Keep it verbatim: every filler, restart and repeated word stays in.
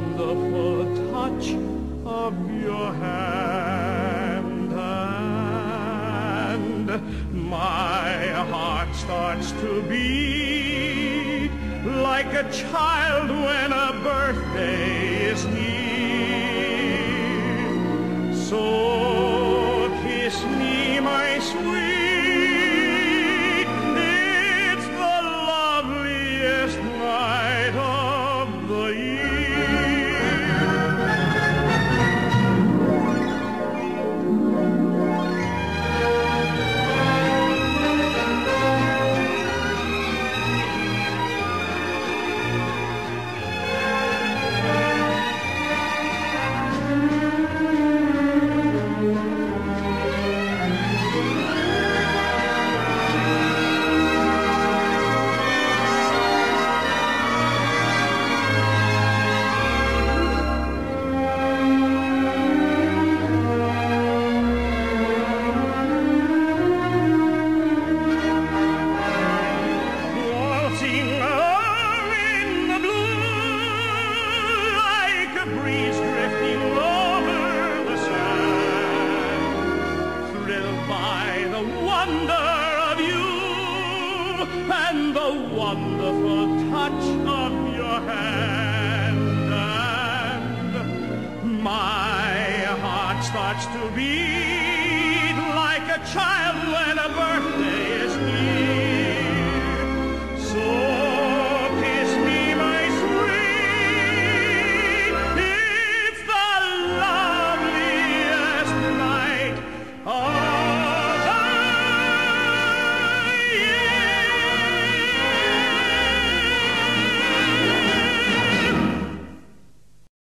wonderful touch of your hand, and my heart starts to beat like a child when a birthday is near. So kiss me, my sweet, it's the loveliest night of the breeze drifting over the sand, thrilled by the wonder of you and the wonderful touch of your hand, and my heart starts to beat like a child when a bird